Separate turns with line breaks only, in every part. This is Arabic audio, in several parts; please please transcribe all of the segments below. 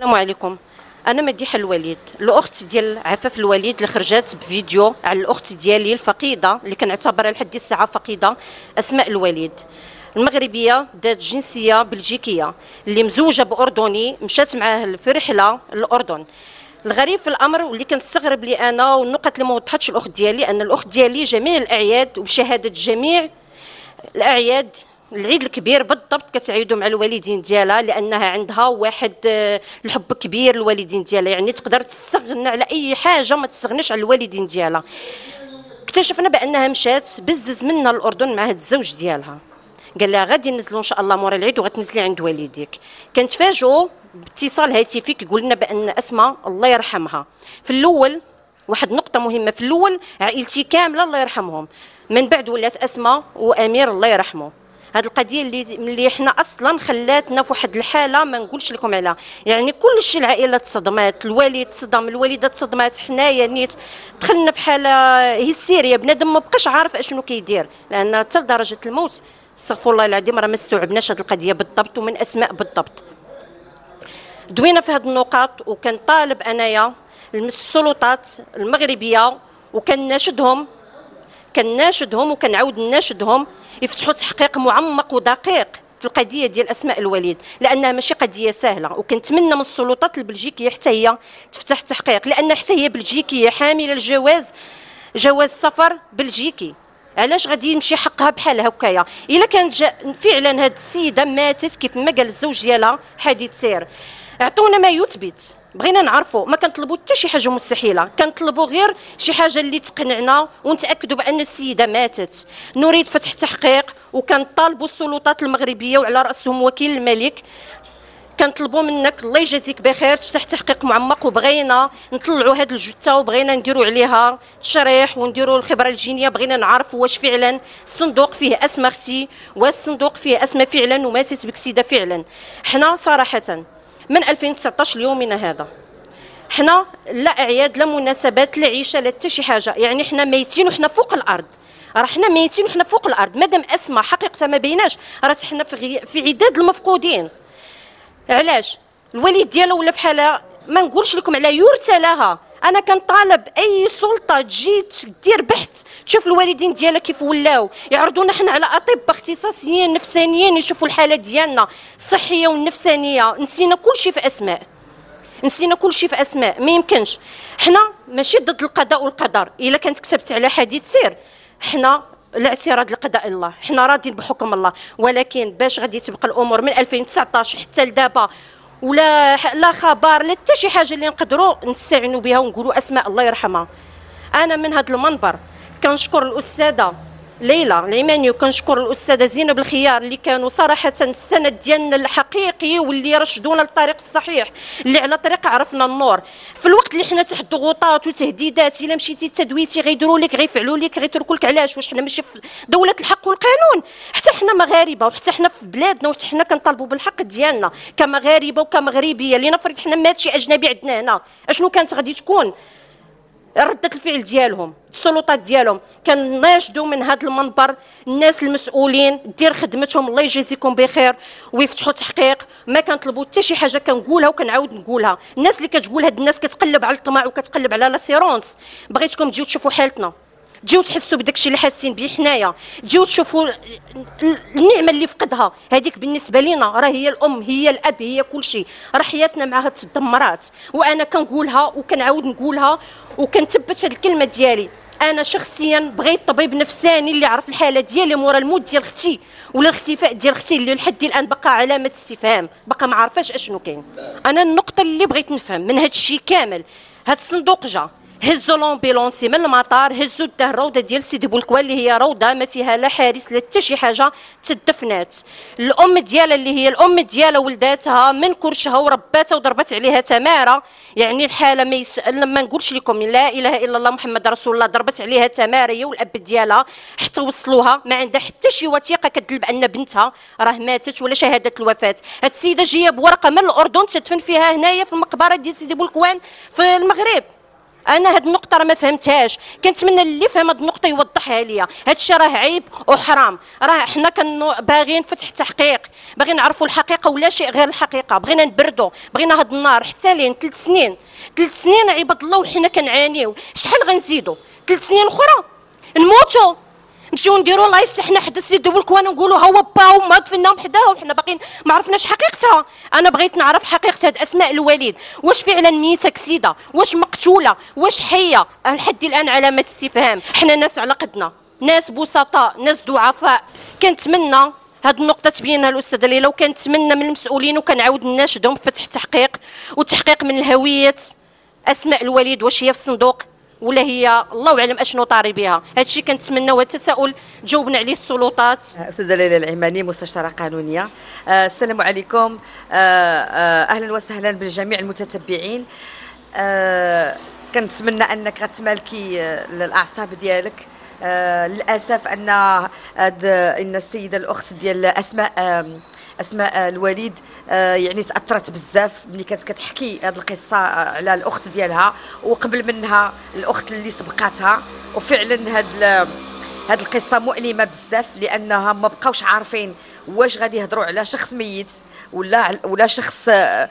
السلام عليكم. انا مديحه الوليد، الاخت ديال عفاف الوليد اللي خرجت بفيديو على الاخت ديالي الفقيده اللي كنعتبرها لحد الساعه فقيده، اسماء الوليد، المغربيه ذات جنسيه بلجيكيه اللي مزوجه باردني، مشات معاه في رحله للاردن. الغريب في الامر واللي كنستغرب لي انا والنقط اللي ما وضحتش الاخت ديالي، ان الاخت ديالي جميع الاعياد وبشهاده جميع الاعياد العيد الكبير بالضبط كتعيدوا مع الوالدين ديالها، لانها عندها واحد الحب كبير للوالدين ديالها، يعني تقدر تستغنى على اي حاجه ما تستغناش على الوالدين ديالها. اكتشفنا بانها مشات بزز منا الاردن مع هاد الزوج ديالها، قال لها غادي ننزلوا ان شاء الله مورا العيد وغتنزلي عند والديك. كنتفاجئوا باتصال هاتفي كيقول لنا بان اسماء الله يرحمها في الاول، واحد نقطه مهمه، في الاول عائلتي كامله الله يرحمهم، من بعد ولات اسماء وامير الله يرحمه. هذه القضيه اللي حنا اصلا خلاتنا في واحد الحاله ما نقولش لكم عليها، يعني كلشي العائله تصدمات، الوالد تصدم، الوالده تصدمات، حنايا نيت دخلنا في حاله هستيريا، بنادم ما بقاش عارف اشنو كيدير، لان حتى لدرجه الموت استغفر الله العظيم راه ما استوعبناش هذه القضيه بالضبط ومن اسماء بالضبط. دوينا في هذه النقاط وكنطالب انايا السلطات المغربيه وكنناشدهم وكنعاود نناشدهم يفتحوا تحقيق معمق ودقيق في القضيه ديال اسماء الوليد، لانها ماشي قضيه سهله، وكنتمنى من السلطات البلجيكيه حتى هي تفتح تحقيق، لان حتى هي بلجيكيه حامله جواز سفر بلجيكي. علاش غادي يمشي حقها بحال هكايا؟ الا كانت فعلا هاد السيده ماتت كيف ما قال الزوج ديالها حادث سير، اعطونا ما يثبت، بغينا نعرفوا، ما كنطلبوا حتى شي حاجه مستحيله، كنطلبوا غير شي حاجه اللي تقنعنا ونتاكدوا بان السيده ماتت. نريد فتح تحقيق، وكنطالبوا السلطات المغربيه وعلى راسهم وكيل الملك، كنطلبوا منك الله يجازيك بخير تفتح تحقيق معمق، وبغينا نطلعوا هذه الجثه وبغينا نديروا عليها تشريح ونديروا الخبره الجينيه، بغينا نعرفوا واش فعلا الصندوق فيه اسم اختي، واش الصندوق فيه اسمها فعلا وماتت بك سيده فعلا. حنا صراحه من 2019 ليومنا هذا حنا لا اعياد لا مناسبات لا عيشه لا حتى شي حاجه، يعني حنا ميتين وحنا فوق الارض، راه حنا ميتين وحنا فوق الارض، مادام اسماء حقيقتها ما بيناش راه حنا في عداد المفقودين. علاش الوليد ديالها ولا في حاله ما نقولش لكم على يرثى لها؟ انا كنطالب اي سلطه تجي دير بحث تشوف الوالدين ديالها كيف ولاو، يعرضونا حنا على اطباء اختصاصيين نفسانيين يشوفوا الحاله ديالنا الصحيه والنفسانيه. نسينا كل شيء في اسماء، ما يمكنش. حنا ماشي ضد القضاء والقدر، الا كانت كتبت على حديث سير حنا الاعتراض لقضاء الله، حنا راضين بحكم الله، ولكن باش غادي تبقى الامور من 2019 حتى لدابا ولا لا خبر لا حتى شي حاجه اللي نقدروا نستعينوا بها ونقولوا اسماء الله يرحمها. انا من هذا المنبر كنشكر الاستاذه ليلى العماني وكنشكر الاستاذه زينب الخيار اللي كانوا صراحه السند ديالنا الحقيقي واللي رشدونا للطريق الصحيح، اللي على طريق عرفنا النور في الوقت اللي حنا تحت ضغوطات وتهديدات. الا مشيتي تدويتي غيديروا لك غيفعلوا لك غيتركوا لك. علاش؟ واش حنا ماشي في دوله الحق والقانون؟ حتى حنا مغاربه وحتى حنا في بلادنا وحتى حنا كنطالبوا بالحق ديالنا كمغاربه وكمغربيه. لنفرض حنا مات شي اجنبي عندنا هنا، اشنو كانت غادي تكون ردة الفعل ديالهم؟ السلطات ديالهم كناشدوا من هذا المنبر الناس المسؤولين دير خدمتهم الله يجازيكم بخير ويفتحوا تحقيق. ما كنطلبوا حتى شي حاجه، كنقولها وكنعاود نقولها. الناس اللي كتقول هاد الناس كتقلب على الطمع وكتقلب على لاسيرونس، بغيتكم تجيو تشوفوا حالتنا، تجيو تحسوا بداكشي اللي حاسين به حنايا، تجيو تشوفوا النعمه اللي فقدها هذيك. بالنسبه لينا راه هي الام هي الاب هي كل شيء، راه حياتنا معها تدمرات. وانا كنقولها وكنعاود نقولها وكنثبت هذه الكلمه ديالي. انا شخصيا بغيت طبيب نفساني اللي يعرف الحاله ديالي مورا الموت ديال اختي ولا الاختفاء ديال اختي اللي لحد الان بقى علامه استفهام، بقى ما عارفاش اشنو كاين. انا النقطه اللي بغيت نفهم من هذا الشيء كامل، هذا الصندوق جا هزوا لومبيلونسي من المطار، هزوا داه الروضه ديال سيدي بولكوان اللي هي روضه ما فيها لا حارس لا حتى شي حاجه، تدفنات. الام ديالها اللي هي الام ديالها ولداتها من كرشها ورباتها وضربت عليها تماره، يعني الحاله ما نقولش لكم لا اله الا الله محمد رسول الله، ضربت عليها تماره هي والاب ديالها حتى وصلوها، ما عندها حتى شي وثيقه كتدل بان بنتها راه ماتت ولا شهاده الوفاه. هاد السيده جايه بورقه من الاردن تدفن فيها هنايا في المقبره ديال سيدي بولكوان في المغرب. انا هاد النقطه راه ما فهمتهاش، كنتمنى اللي فهم هاد النقطه يوضحها ليا. هاد الشيء راه عيب وحرام، راه حنا باغيين فتح تحقيق، باغيين نعرفوا الحقيقه ولا شيء غير الحقيقه، بغينا نبردوا، بغينا هاد النار حتى لين 3 سنين. 3 سنين عباد الله وحنا كنعانيو، شحال غنزيدوا 3 سنين اخرى نموتوا؟ نمشيو نديروا لايف حتى حنا حدا سيدي بولكوان ونقولوا ها با هما دفناهم حداها وحنا باقيين ما عرفناش حقيقتها. انا بغيت نعرف حقيقه هاد اسماء الوليد، واش فعلا ميته كسيده، واش مقتوله، واش حيه؟ لحد الان علامه استفهام. حنا ناس على قدنا، ناس بسطاء، ناس ضعفاء. كنتمنى هاد النقطه تبينها الاستاذه ليلى، وكنتمنى من المسؤولين وكنعاود نناشدهم بفتح تحقيق وتحقيق من الهويه اسماء الوليد، واش هي في الصندوق ولا هي الله اعلم اشنو طاري بها. هادشي كنتمناو، التساؤل جاوبنا عليه السلطات.
استاذه ليلى العماني مستشاره قانونيه. السلام عليكم، اهلا وسهلا بالجميع المتتبعين. كنتمنى انك غتمالكي الاعصاب ديالك. للاسف ان السيده الاخت ديال اسماء الوليد يعني تاثرت بزاف ملي كانت كتحكي هذه القصه على الاخت ديالها وقبل منها الاخت اللي سبقاتها. وفعلا هاد القصه مؤلمه بزاف، لانها ما بقاوش عارفين واش غادي يهضروا على شخص ميت ولا شخص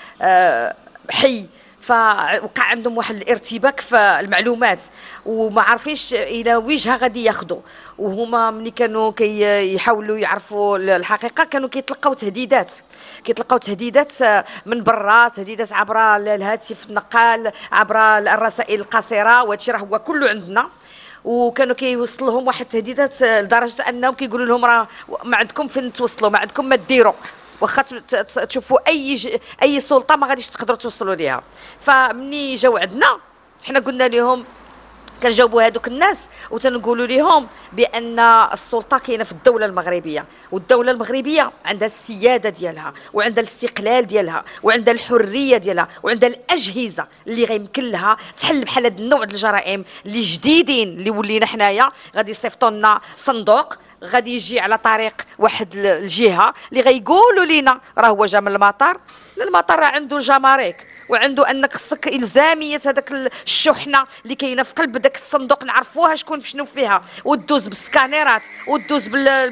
حي. فوقع عندهم واحد الارتباك في المعلومات وما عارفينش الى وجهها غادي ياخذوا. وهما ملي كانوا كيحاولوا يعرفوا الحقيقه كانوا كيتلقاو تهديدات من برا، تهديدات عبر الهاتف النقال، عبر الرسائل القصيره، وهادشي راه هو كله عندنا. وكانوا كيوصل لهم واحد التهديدات لدرجه انهم كيقولوا لهم راه ما عندكم فين توصلوا، ما عندكم ما ديروا، واخا تشوفوا اي سلطه ما غاديش تقدروا توصلوا ليها. فمني جاو عندنا حنا قلنا لهم، كنجاوبوا هذوك الناس وتنقولوا لهم بان السلطه كاينه في الدوله المغربيه، والدوله المغربيه عندها السياده ديالها وعندها الاستقلال ديالها وعندها الحريه ديالها وعندها الاجهزه اللي غيمكن لها تحل بحال هذا النوع ديال الجرائم اللي جديدين اللي ولينا حنايا. غادي يصيفطوا لنا صندوق غادي يجي على طريق واحد الجهه اللي غيقولوا لنا راه هو جا من المطار. المطار راه عنده الجمارك وعنده انك خصك الزاميه هذاك الشحنه اللي كاينه في قلب داك الصندوق نعرفوها شكون شنو فيها، ودوز بالسكانيرات ودوز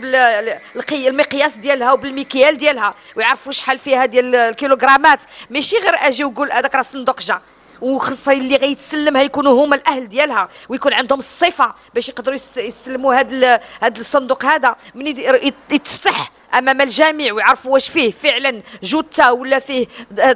بالمقياس ديالها وبالمكيال ديالها، ويعرفوا شحال فيها ديال الكيلوغرامات. ماشي غير اجي وقول هذاك راه صندوق جا. وخصها اللي غيتسلمها يكونوا هما الاهل ديالها ويكون عندهم الصفه باش يقدروا يسلموا هذا الصندوق. هذا من يتفتح امام الجميع ويعرفوا واش فيه فعلا جثه ولا فيه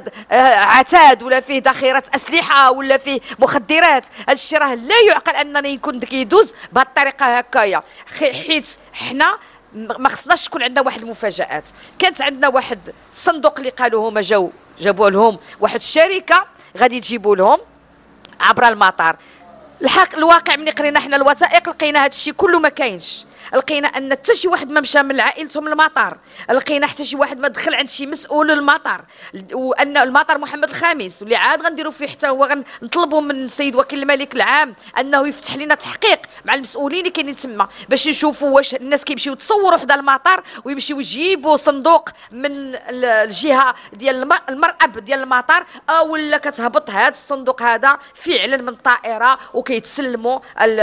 عتاد ولا فيه ذخيره اسلحه ولا فيه مخدرات. هذا الشيء راه لا يعقل اننا يكون كيدوز بهذه الطريقه هكايا، حيت حنا ما خصناش تكون عندنا واحد المفاجات. كانت عندنا واحد الصندوق اللي قالوا هما جابوا لهم واحد الشركه غادي تجيبوا لهم عبر المطار. الواقع ملي قرينا حنا الوثائق لقينا هذا الشيء كله ما كاينش. لقينا ان حتى شي واحد ما مشى من عائلتهم للمطار، لقينا حتى شي واحد ما دخل عند شي مسؤول للمطار، وان المطار محمد الخامس واللي عاد غنديروا فيه حتى هو غنطلبوا من السيد وكيل الملك العام انه يفتح لنا تحقيق مع المسؤولين اللي كاينين تما باش نشوفوا واش الناس كيمشيو يتصوروا حدا المطار ويمشيو يجيبوا صندوق من الجهه ديال المرأب ديال المطار، او ولا كتهبط هذا الصندوق هذا فعلا من الطائره وكيتسلموا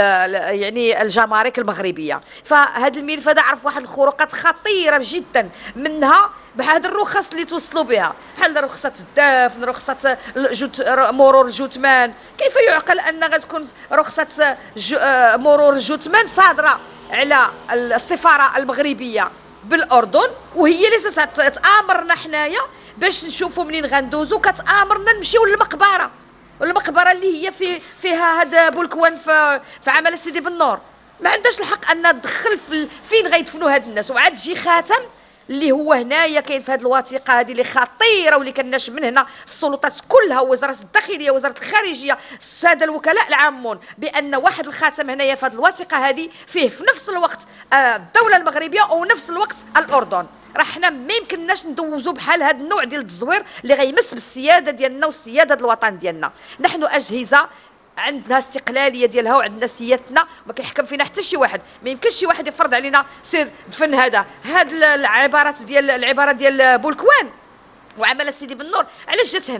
يعني الجمارك المغربيه. فهاد الملف هذا عرف واحد الخروقات خطيره جدا، منها بهاد الرخص اللي توصلوا بها بحال رخصه الدفن، رخصه مرور الجثمان. كيف يعقل ان غتكون رخصه مرور الجثمان صادره على السفاره المغربيه بالاردن وهي اللي تامرنا حنايا باش نشوفوا منين غندوزو، كتامرنا نمشيو للمقبره، والمقبره اللي هي فيها هذا بولكوان في عمل سيدي بالنور. ما عندهاش الحق ان تدخل فين غيدفنوا هاد الناس. وعاد تجي خاتم اللي هو هنايا كاين في هذه الوثيقه هذه اللي خطيره واللي كناشد من هنا السلطات كلها، وزاره الداخليه، وزاره الخارجيه، الساده الوكلاء العامون، بان واحد الخاتم هنايا في هذه الوثيقه هذه فيه في نفس الوقت الدوله المغربيه ونفس الوقت الاردن. راه حنا ما يمكنناش ندوزو بحال هذا النوع ديال التزوير اللي غيمس بالسياده ديالنا والسياده الوطن ديالنا. نحن اجهزه عندنا استقلاليه ديالها وعندنا سيادتنا، ما كيحكم فينا حتى شي واحد. ما يمكنش شي واحد يفرض علينا سير دفن هاد العباره ديال بولكوان وعمل سيدي بالنور علاش جات هنا.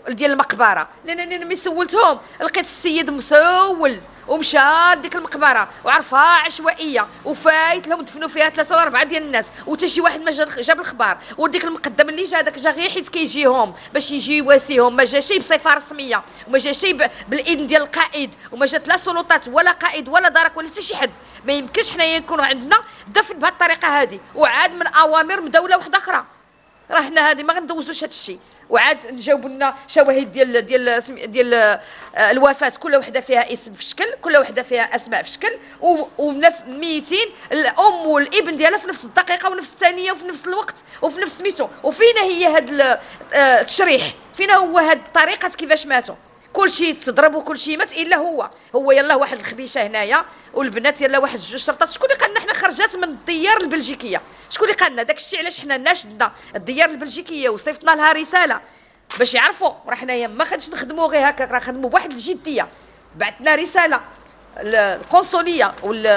ديال المقبره، لانني ملي سولتهم لقيت السيد مسول ومشى لديك المقبره وعرفها عشوائيه وفايت لهم دفنوا فيها 3 ولا 4 ديال الناس، وتا شي واحد ما جاب الخبر، وديك المقدم اللي جا داك جا غير حيت كيجيهم باش يجي يواسيهم، ما جا شي بصفه رسميه وما جا شي بالاذن ديال القائد، وما جات لا سلطات ولا قائد ولا درك ولا حتى شي حد. ما يمكنش حنايا يكون عندنا دفن بهذه الطريقه هذه، وعاد من اوامر من دوله واحده اخرى. راه حنا هذه ما غندوزوش هذا الشيء، وعاد نجاوبوا لنا شواهد ديال الوفاه، كل وحده فيها اسم في شكل، كل وحده فيها اسماء في شكل، وميتين الام والابن ديالها في نفس الدقيقه ونفس الثانيه وفي نفس الوقت وفي نفس سميتو. وفينا هي هذا التشريح؟ فينا هو هذه الطريقه كيفاش ماتوا؟ كل شيء تضرب وكل شيء مات الا هو يلا واحد الخبيشه هنايا، والبنات يلا واحد 2 شرطات. شكون اللي قال لنا حنا خرجات من الديار البلجيكيه؟ شكون اللي قال لنا داك الشيء؟ علاش حنا ناشدنا الديار البلجيكيه وصيفطنا لها رساله باش يعرفوا راه حنايا ما خدش نخدموا غير هكاك، راه خدموا بواحد الجديه. بعثنا رساله القنصليه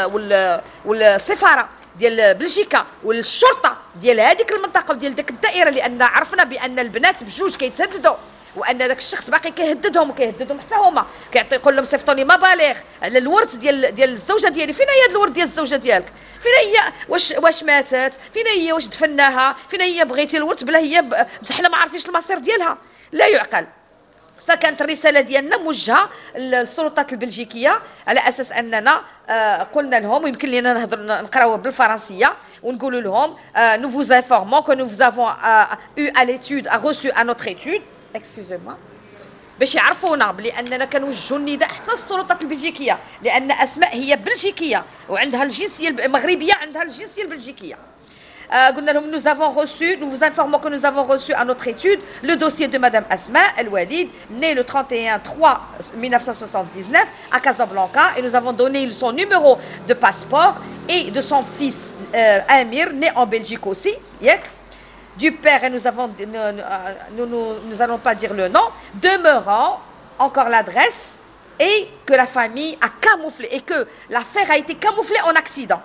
والسفاره ديال بلجيكا والشرطه ديال هذيك المنطقه وديال ديك الدائره، لان عرفنا بان البنات بجوج كيتهددوا، وان داك الشخص باقي كيهددهم وكيهددهم حتى هما، يقول لهم صيفطوني مبالغ على الورث ديال الزوجه ديالي. فين هي هاد الورث ديال الزوجه ديالك؟ فين هي؟ واش ماتت؟ فين هي؟ واش دفناها؟ فين هي؟ بغيتي الورث بلا هي حنا ما عارفينش المصير ديالها؟ لا يعقل. فكانت الرساله ديالنا موجهه للسلطات البلجيكيه على اساس اننا قلنا لهم، ويمكن لنا نقراوها بالفرنسيه ونقولوا لهم nous vous informons que nous avons eu à l'étude a reçu à notre étude excusez-moi، باش يعرفونا بلي اننا كنوجهوا النداء حتى السلطات البلجيكيه، لان اسماء هي بلجيكيه وعندها الجنسيه المغربيه، عندها الجنسيه البلجيكيه. قلنا لهم nous avons reçu, nous vous informons que nous avons reçu à notre étude le dossier de madame Asma El Walid, née le 31/3/1979 à Casablanca, et nous avons donné son numéro de passeport et de son fils Amir, né en Belgique aussi. Du père, et nous allons pas dire le nom, demeurant encore l'adresse, et que la famille a camouflé, et que l'affaire a été camouflée en accident.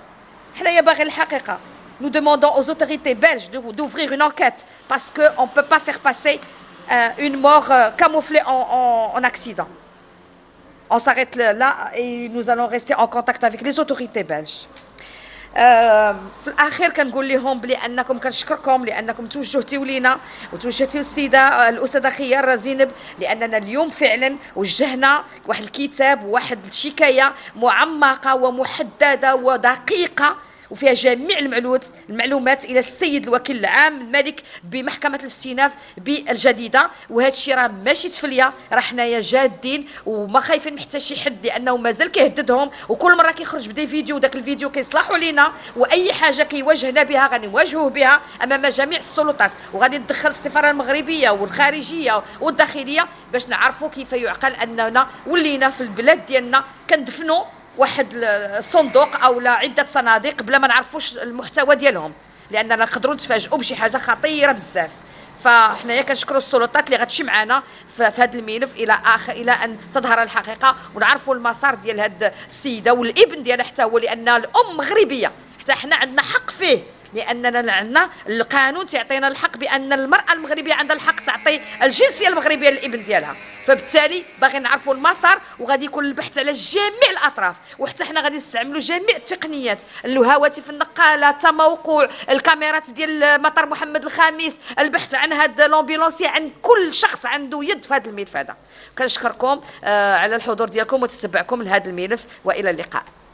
Nous demandons aux autorités belges d'ouvrir une enquête parce qu'on ne peut pas faire passer une mort camouflée en accident. On s'arrête là et nous allons rester en contact avec les autorités belges. في الاخير كنقول لهم بلي انكم كنشكركم لانكم توجهتوا لينا وتوجهتوا السيده الاستاذه خيار زينب، لاننا اليوم فعلا وجهنا واحد الكتاب وواحد الشكايه معمقه ومحدده ودقيقه وفيها جميع المعلومات الى السيد الوكيل العام الملك بمحكمه الاستئناف بالجديده. وهذا الشيء راه ماشي تفليه، راه حنايا جادين وما خايفين من حتى شي حد، لانه مازال كيهددهم، وكل مره كيخرج بدا فيديو وداك الفيديو كيصلحوا لينا، واي حاجه كيواجهنا بها غادي نواجهوه بها امام جميع السلطات، وغادي ندخل السفاره المغربيه والخارجيه والداخليه باش نعرفوا كيف يعقل اننا ولينا في البلاد ديالنا كندفنوا واحد الصندوق او لا عده صناديق بلا ما نعرفوش المحتوى ديالهم، لاننا نقدروا نتفاجئوا بشي حاجه خطيره بزاف. فحنايا كنشكروا السلطات اللي غتمشي معنا في هذا الملف الى ان تظهر الحقيقه ونعرفوا المسار ديال هذه السيده والابن ديالها حتى هو، لان الام مغربيه حتى حنا عندنا حق فيه، لاننا عندنا القانون تعطينا الحق بان المراه المغربيه عندها الحق تعطي الجنسيه المغربيه للابن ديالها. فبالتالي باغي نعرفوا المسار وغادي يكون البحث على جميع الاطراف، وحتى حنا غادي نستعملوا جميع التقنيات، الهواتف النقاله، تموقع الكاميرات ديال مطار محمد الخامس، البحث عن هاد لومبيلونسي، عن كل شخص عنده يد في هذا الملف هذا. كنشكركم على الحضور ديالكم وتتبعكم لهذا الملف، والى اللقاء.